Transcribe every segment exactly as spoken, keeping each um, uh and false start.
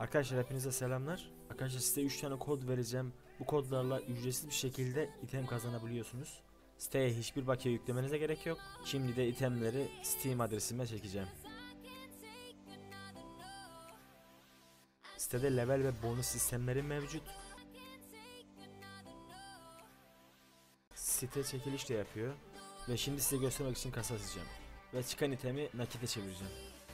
Arkadaşlar hepinize selamlar. Arkadaşlar size üç tane kod vereceğim. Bu kodlarla ücretsiz bir şekilde item kazanabiliyorsunuz. Siteye hiçbir bakiye yüklemenize gerek yok. Şimdi de itemleri Steam adresime çekeceğim. Sitede level ve bonus sistemleri mevcut. Site çekiliş de yapıyor. Ve şimdi size göstermek için kasa açacağım. Ve çıkan itemi nakite çevireceğim.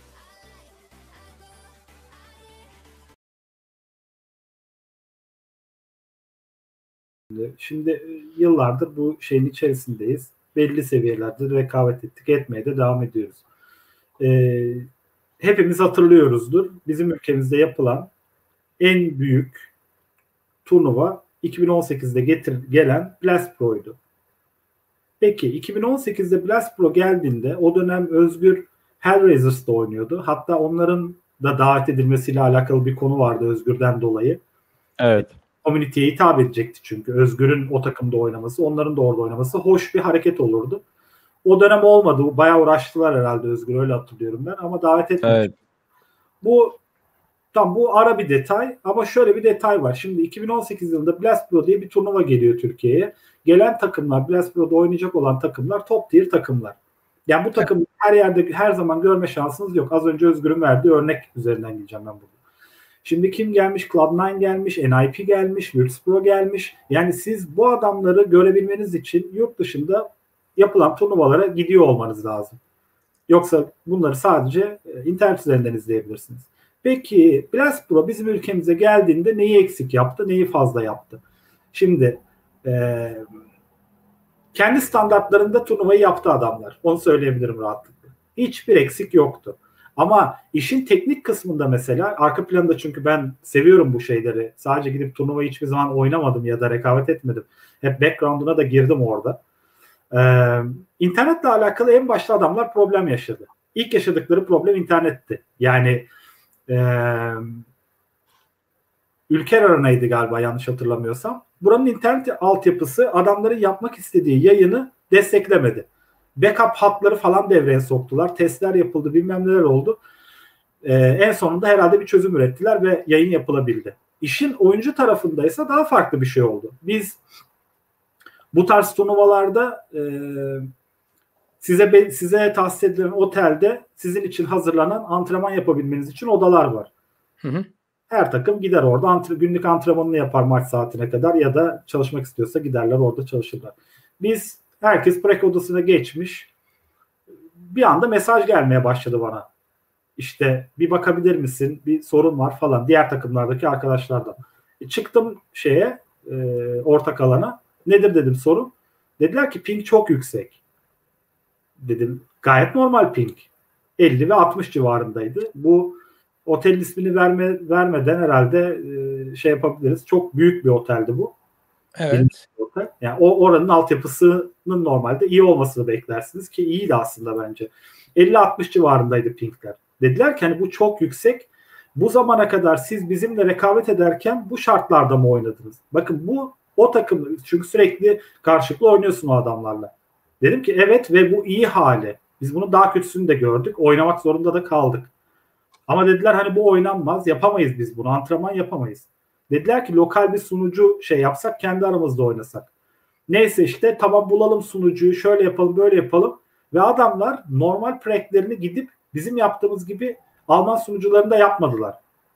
Şimdi yıllardır bu şeyin içerisindeyiz. Belli seviyelerde rekabet ettik, etmeye de devam ediyoruz. Ee, hepimiz hatırlıyoruzdur. Bizim ülkemizde yapılan en büyük turnuva iki bin on sekizde getir, gelen Blast Pro'ydu. Peki iki bin on sekizde Blast Pro geldiğinde o dönem Özgür Hellraisers'da oynuyordu. Hatta onların da davet edilmesiyle alakalı bir konu vardı Özgür'den dolayı. Evet. Community'ye hitap edecekti çünkü. Özgür'ün o takımda oynaması, onların da orada oynaması hoş bir hareket olurdu. O dönem olmadı. Bayağı uğraştılar herhalde Özgür, öyle hatırlıyorum ben ama davet etmedik. Evet. Bu tam bu ara bir detay ama şöyle bir detay var. Şimdi iki bin on sekiz yılında Blast Pro diye bir turnuva geliyor Türkiye'ye. Gelen takımlar, Blast Pro'da oynayacak olan takımlar top tier takımlar. Yani bu takım her yerde her zaman görme şansınız yok. Az önce Özgür'ün verdiği örnek üzerinden gideceğim ben burada. Şimdi kim gelmiş? Cloud nine gelmiş, N I P gelmiş, Virtus Pro gelmiş. Yani siz bu adamları görebilmeniz için yurt dışında yapılan turnuvalara gidiyor olmanız lazım. Yoksa bunları sadece internet üzerinden izleyebilirsiniz. Peki Blast Pro bizim ülkemize geldiğinde neyi eksik yaptı, neyi fazla yaptı? Şimdi e, kendi standartlarında turnuvayı yaptı adamlar. Onu söyleyebilirim rahatlıkla. Hiçbir eksik yoktu. Ama işin teknik kısmında mesela arka planda, çünkü ben seviyorum bu şeyleri. Sadece gidip turnuvayı hiçbir zaman oynamadım ya da rekabet etmedim. Hep background'una da girdim orada. Ee, internetle alakalı en başta adamlar problem yaşadı. İlk yaşadıkları problem internetti. Yani ee, Ülker Arena'ydı galiba yanlış hatırlamıyorsam. Buranın internet altyapısı adamların yapmak istediği yayını desteklemedi. Backup hatları falan devreye soktular. Testler yapıldı, bilmem neler oldu. Ee, en sonunda herhalde bir çözüm ürettiler ve yayın yapılabildi. İşin oyuncu tarafındaysa daha farklı bir şey oldu. Biz bu tarz turnuvalarda e, size size tahsis edilen otelde sizin için hazırlanan antrenman yapabilmeniz için odalar var. Hı hı. Her takım gider orada antre, günlük antrenmanını yapar maç saatine kadar ya da çalışmak istiyorsa giderler orada çalışırlar. Biz herkes prek odasına geçmiş. Bir anda mesaj gelmeye başladı bana. İşte bir bakabilir misin? Bir sorun var falan. Diğer takımlardaki arkadaşlardan. E çıktım şeye e, ortak alana. Nedir dedim sorun. Dediler ki ping çok yüksek. Dedim gayet normal ping. elli ve altmış civarındaydı. Bu otelin ismini verme, vermeden herhalde e, şey yapabiliriz. Çok büyük bir oteldi bu. Evet. Yani o oranın altyapısının normalde iyi olmasını beklersiniz ki iyiydi aslında bence. elli altmış civarındaydı pingler. Dediler ki hani bu çok yüksek. Bu zamana kadar siz bizimle rekabet ederken bu şartlarda mı oynadınız? Bakın bu o takım, çünkü sürekli karşılıklı oynuyorsun o adamlarla. Dedim ki evet ve bu iyi hali. Biz bunun daha kötüsünü de gördük. Oynamak zorunda da kaldık. Ama dediler hani bu oynanmaz. Yapamayız biz bunu. Antrenman yapamayız. Dediler ki lokal bir sunucu şey yapsak, kendi aramızda oynasak. Neyse işte tamam bulalım sunucuyu, şöyle yapalım böyle yapalım. Ve adamlar normal projeklerini gidip bizim yaptığımız gibi Alman sunucularında yapmadılar.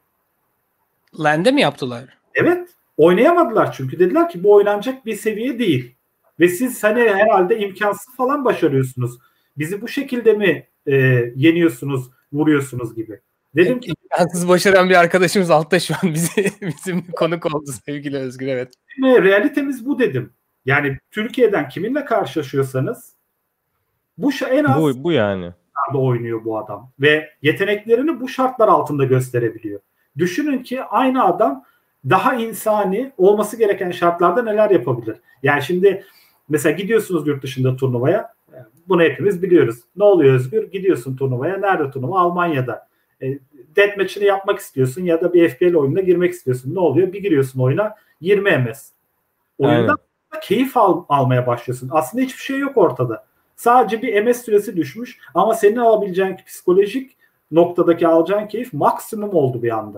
LAN'de mi yaptılar? Evet. Oynayamadılar çünkü. Dediler ki bu oynanacak bir seviye değil. Ve siz hani herhalde imkansız falan başarıyorsunuz. Bizi bu şekilde mi e, yeniyorsunuz, vuruyorsunuz gibi. Dedim ki imkansız başaran bir arkadaşımız altta şu an bizi bizim konuk oldu sevgili Özgür, evet. Realitemiz bu dedim. Yani Türkiye'den kiminle karşılaşıyorsanız bu en az bu, bu yani oynuyor bu adam ve yeteneklerini bu şartlar altında gösterebiliyor. Düşünün ki aynı adam daha insani olması gereken şartlarda neler yapabilir? Yani şimdi mesela gidiyorsunuz yurt dışında turnuvaya. Bunu hepimiz biliyoruz. Ne oluyor Özgür? Gidiyorsun turnuvaya. Nerede turnuva? Almanya'da. E, deathmatch'ini yapmak istiyorsun ya da bir F P L oyununa girmek istiyorsun. Ne oluyor? Bir giriyorsun oyuna yirmi M S. Oyundan keyif al, almaya başlıyorsun. Aslında hiçbir şey yok ortada. Sadece bir M S süresi düşmüş ama senin alabileceğin psikolojik noktadaki alacağın keyif maksimum oldu bir anda.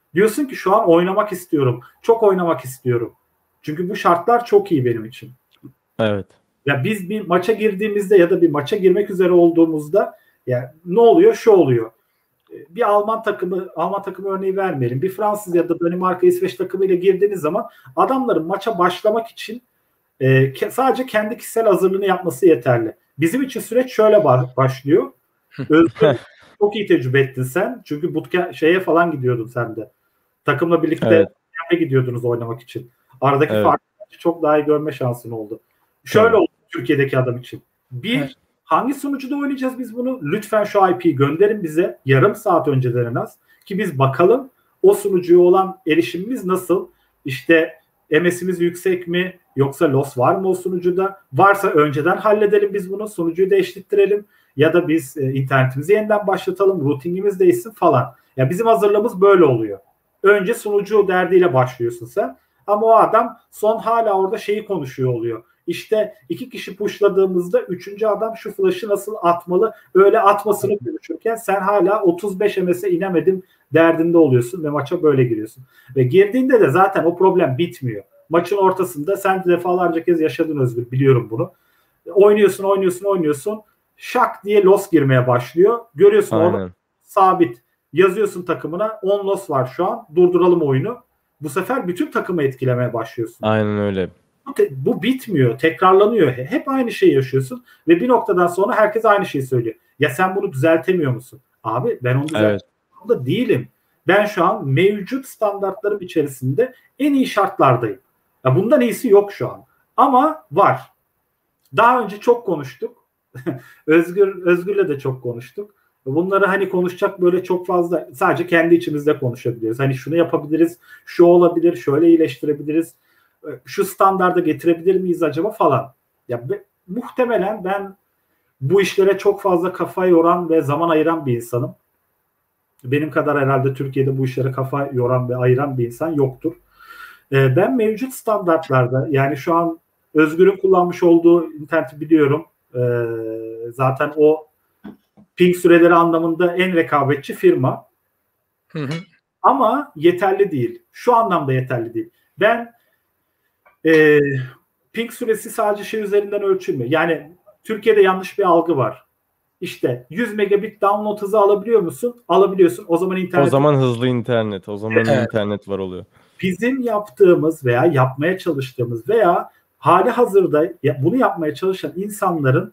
Diyorsun ki şu an oynamak istiyorum. Çok oynamak istiyorum. Çünkü bu şartlar çok iyi benim için. Evet. Ya biz bir maça girdiğimizde ya da bir maça girmek üzere olduğumuzda ya ne oluyor? Şu oluyor. Bir Alman takımı, Alman takımı örneği vermeyelim. Bir Fransız ya da Danimarka, İsveç takımıyla girdiğiniz zaman adamların maça başlamak için e, ke- sadece kendi kişisel hazırlığını yapması yeterli. Bizim için süreç şöyle ba- başlıyor. Özgür, çok iyi tecrübe ettin sen. Çünkü bootcamp şeye falan gidiyordun sen de. Takımla birlikte Evet. gidiyordunuz oynamak için. Aradaki Evet. farkı çok daha iyi görme şansın oldu. Şöyle Evet. oldu Türkiye'deki adam için. Bir, Evet. hangi sunucuda oynayacağız biz bunu? Lütfen şu I P'yi gönderin bize. Yarım saat önceden en az. Ki biz bakalım o sunucuya olan erişimimiz nasıl? İşte M S'imiz yüksek mi? Yoksa loss var mı o sunucuda? Varsa önceden halledelim biz bunu. Sunucuyu değiştirelim. Ya da biz e, internetimizi yeniden başlatalım. Routingimiz değişsin falan. Ya bizim hazırlığımız böyle oluyor. Önce sunucu derdiyle başlıyorsun sen. Ama o adam son hala orada şeyi konuşuyor oluyor. İşte iki kişi pushladığımızda üçüncü adam şu flash'ı nasıl atmalı, öyle atmasını konuşurken sen hala otuz beş M S'e inemedim derdinde oluyorsun ve maça böyle giriyorsun. Ve girdiğinde de zaten o problem bitmiyor. Maçın ortasında sen defalarca kez yaşadın Özgür, biliyorum bunu. Oynuyorsun, oynuyorsun, oynuyorsun. Şak diye loss girmeye başlıyor. Görüyorsun Aynen. orada sabit. Yazıyorsun takımına on loss var şu an. Durduralım oyunu. Bu sefer bütün takımı etkilemeye başlıyorsun. Aynen öyle. Bu, te- bu bitmiyor. Tekrarlanıyor. Hep aynı şeyi yaşıyorsun. Ve bir noktadan sonra herkes aynı şeyi söylüyor. Ya sen bunu düzeltemiyor musun? Abi ben onu düzeltemiyorum da değilim. Ben şu an mevcut standartlarım içerisinde en iyi şartlardayım. Ya bundan iyisi yok şu an. Ama var. Daha önce çok konuştuk. Özgür Özgür'le de çok konuştuk. Bunları hani konuşacak böyle çok fazla, sadece kendi içimizde konuşabiliyoruz. Hani şunu yapabiliriz, şu olabilir, şöyle iyileştirebiliriz, şu standarda getirebilir miyiz acaba falan. Ya be, muhtemelen ben bu işlere çok fazla kafa yoran ve zaman ayıran bir insanım. Benim kadar herhalde Türkiye'de bu işlere kafa yoran ve ayıran bir insan yoktur. Ee, ben mevcut standartlarda, yani şu an Özgür'ün kullanmış olduğu interneti biliyorum. Ee, zaten o ping süreleri anlamında en rekabetçi firma. Hı hı. Ama yeterli değil. Şu anlamda yeterli değil. Ben e, ping süresi sadece şey üzerinden ölçülmüyor. Yani Türkiye'de yanlış bir algı var. İşte yüz megabit download hızı alabiliyor musun? Alabiliyorsun. O zaman internet. O zaman hızlı internet. O zaman Evet. internet var oluyor. Bizim yaptığımız veya yapmaya çalıştığımız veya hali hazırda bunu yapmaya çalışan insanların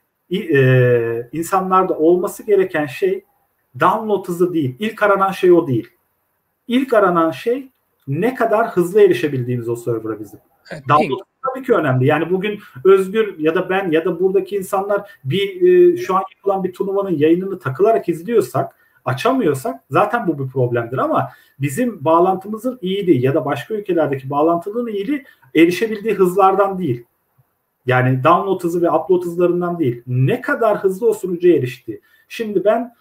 e, insanlarda olması gereken şey download hızı değil. İlk aranan şey o değil. İlk aranan şey ne kadar hızlı erişebildiğimiz o server'a bizim. Evet, download tabii ki önemli. Yani bugün Özgür ya da ben ya da buradaki insanlar bir e, şu an yapılan bir turnuvanın yayınını takılarak izliyorsak, açamıyorsak zaten bu bir problemdir, ama bizim bağlantımızın iyiliği ya da başka ülkelerdeki bağlantının iyiliği erişebildiği hızlardan değil. Yani download hızı ve upload hızlarından değil. Ne kadar hızlı o sunucuya erişti. Şimdi ben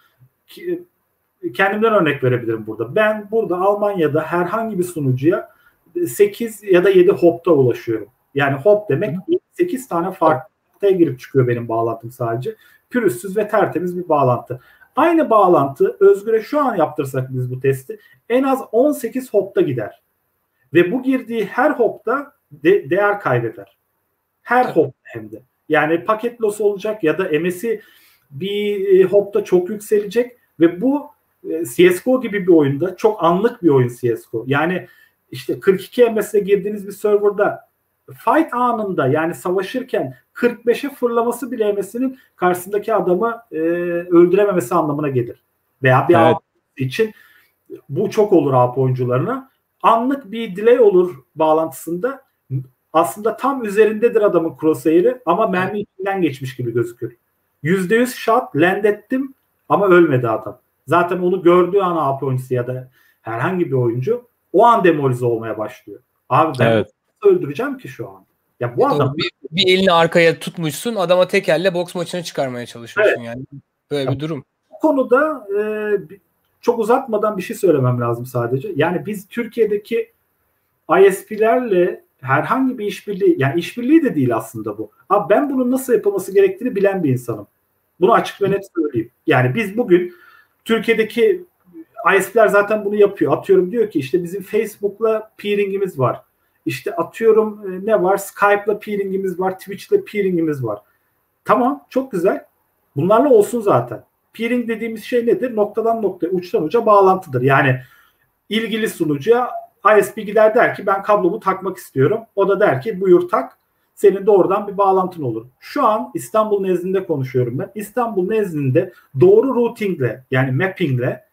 kendimden örnek verebilirim burada. Ben burada Almanya'da herhangi bir sunucuya sekiz ya da yedi hop'ta ulaşıyorum. Yani hop demek sekiz tane farklı girip çıkıyor benim bağlantım sadece. Pürüzsüz ve tertemiz bir bağlantı. Aynı bağlantı Özgür'e şu an yaptırsak biz bu testi en az on sekiz hop'ta gider. Ve bu girdiği her hop'ta de- değer kaybeder. Her hop hem de. Yani paket loss olacak ya da M S'i bir hop'ta çok yükselecek ve bu C S G O gibi bir oyunda çok anlık bir oyun C S G O. Yani işte kırk iki M S'e girdiğiniz bir serverda fight anında, yani savaşırken kırk beşe fırlaması bile M S'inin karşısındaki adamı e, öldürememesi anlamına gelir. Veya bir Evet. A P için bu çok olur A P oyuncularına. Anlık bir delay olur bağlantısında. Aslında tam üzerindedir adamın crosshair'i ama mermi içinden geçmiş gibi gözükür. yüzde yüz shot land ettim ama ölmedi adam. Zaten onu gördüğü an A P oyuncusu ya da herhangi bir oyuncu o an demolize olmaya başlıyor. Abi ben Evet. nasıl öldüreceğim ki şu an? Ya bu adam Bir, bir elini arkaya tutmuşsun, adama tek elle boks maçını çıkarmaya çalışıyorsun, evet. Yani. Böyle bir durum. Bu konuda e, çok uzatmadan bir şey söylemem lazım sadece. Yani biz Türkiye'deki I S P'lerle herhangi bir işbirliği, yani işbirliği de değil aslında bu. Abi ben bunun nasıl yapılması gerektiğini bilen bir insanım. Bunu açık ve net söyleyeyim. Yani biz bugün Türkiye'deki I S P'ler zaten bunu yapıyor. Atıyorum diyor ki işte bizim Facebook'la peering'imiz var. İşte atıyorum e, ne var? Skype'la peering'imiz var. Twitch'le peering'imiz var. Tamam, çok güzel. Bunlarla olsun zaten. Peering dediğimiz şey nedir? Noktadan noktaya, uçtan uca bağlantıdır. Yani ilgili sunucuya I S P gider der ki ben kablomu takmak istiyorum. O da der ki buyur tak. Senin doğrudan bir bağlantın olur. Şu an İstanbul nezdinde konuşuyorum ben. İstanbul nezdinde doğru routingle yani mappingle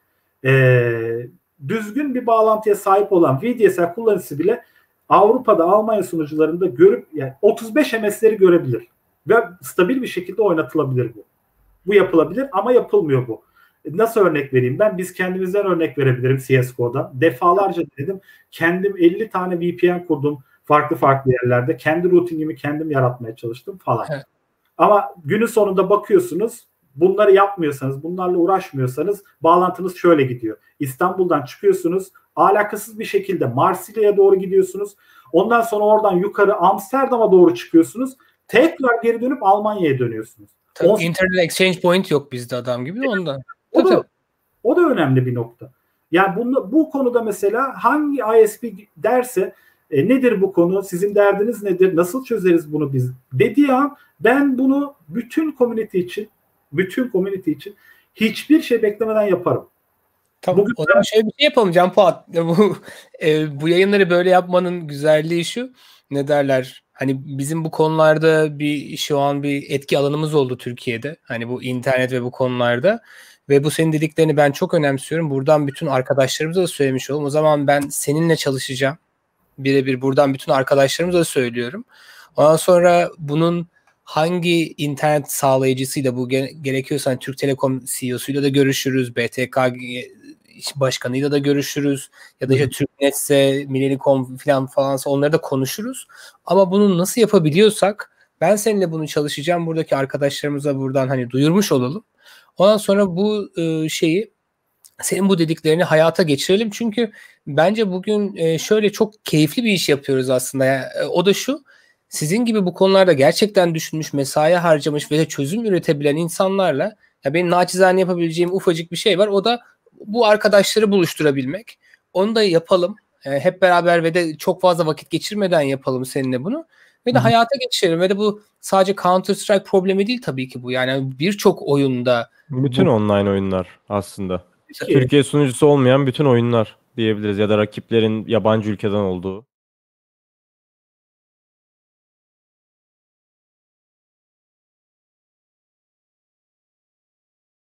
e, düzgün bir bağlantıya sahip olan V D S L kullanıcısı bile Avrupa'da Almanya sunucularında görüp yani otuz beş M S'leri görebilir. Ve stabil bir şekilde oynatılabilir bu. Bu yapılabilir ama yapılmıyor bu. Nasıl örnek vereyim ben? Biz kendimizden örnek verebilirim C S G O'dan. Defalarca dedim. Kendim elli tane V P N kurdum farklı farklı yerlerde. Kendi routingimi kendim yaratmaya çalıştım falan. Evet. Ama günün sonunda bakıyorsunuz bunları yapmıyorsanız, bunlarla uğraşmıyorsanız bağlantınız şöyle gidiyor. İstanbul'dan çıkıyorsunuz. Alakasız bir şekilde Marsilya'ya doğru gidiyorsunuz. Ondan sonra oradan yukarı Amsterdam'a doğru çıkıyorsunuz. Tekrar geri dönüp Almanya'ya dönüyorsunuz. Tabii Internet Exchange Point yok bizde adam gibi de ondan. O da, o da önemli bir nokta. Yani bunu, bu konuda mesela hangi I S P derse e, nedir bu konu, sizin derdiniz nedir, nasıl çözeriz bunu biz dediği an ben bunu bütün community için bütün community için hiçbir şey beklemeden yaparım. Tamam. Bugün o zaman şöyle bir şey yapalım Can Polat. Bu, e, bu yayınları böyle yapmanın güzelliği şu. Ne derler? Hani bizim bu konularda bir şu an bir etki alanımız oldu Türkiye'de. Hani bu internet ve bu konularda. Ve bu senin dediklerini ben çok önemsiyorum. Buradan bütün arkadaşlarımıza da söylemiş olalım. O zaman ben seninle çalışacağım. Birebir buradan bütün arkadaşlarımıza da söylüyorum. Ondan sonra bunun hangi internet sağlayıcısıyla bu gerekiyorsa hani Türk Telekom C E O'suyla da görüşürüz. B T K başkanıyla da görüşürüz. Ya da işte Türknetse, Millennium falan falansa onları da konuşuruz. Ama bunu nasıl yapabiliyorsak ben seninle bunu çalışacağım. Buradaki arkadaşlarımıza buradan hani duyurmuş olalım. Ondan sonra bu e, şeyi senin bu dediklerini hayata geçirelim. Çünkü bence bugün e, şöyle çok keyifli bir iş yapıyoruz aslında. Yani, e, o da şu. Sizin gibi bu konularda gerçekten düşünmüş, mesai harcamış ve de çözüm üretebilen insanlarla ya benim naçizane yapabileceğim ufacık bir şey var. O da bu arkadaşları buluşturabilmek. Onu da yapalım. E, hep beraber ve de çok fazla vakit geçirmeden yapalım seninle bunu. Ve de Hı. hayata geçirelim. Ve de bu sadece Counter Strike problemi değil tabii ki bu. Yani birçok oyunda. Bütün bu... online oyunlar aslında. Peki. Türkiye sunucusu olmayan bütün oyunlar diyebiliriz. Ya da rakiplerin yabancı ülkeden olduğu.